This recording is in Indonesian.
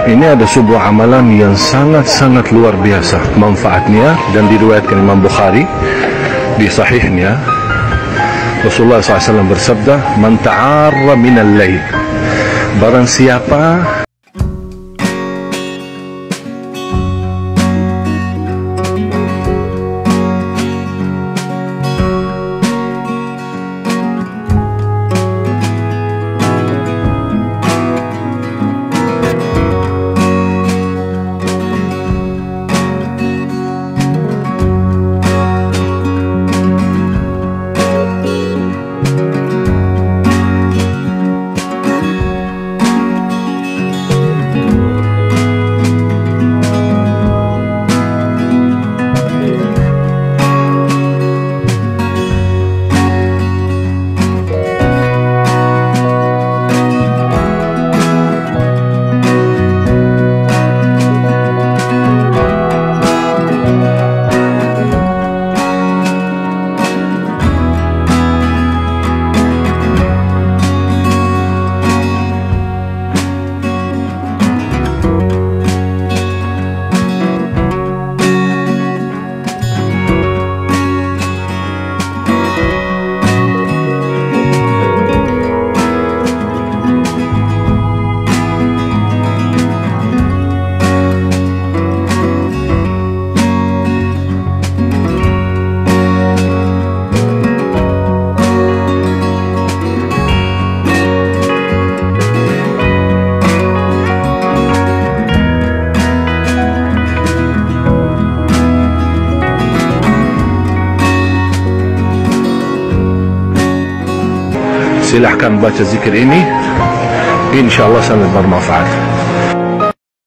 Ini ada sebuah amalan yang sangat-sangat luar biasa manfaatnya, dan diriwayatkan Imam Bukhari di sahihnya. Rasulullah SAW bersabda, "Man ta'arra minal lail." Barang siapa silahkan baca zikir ini, insya Allah sangat bermanfaat.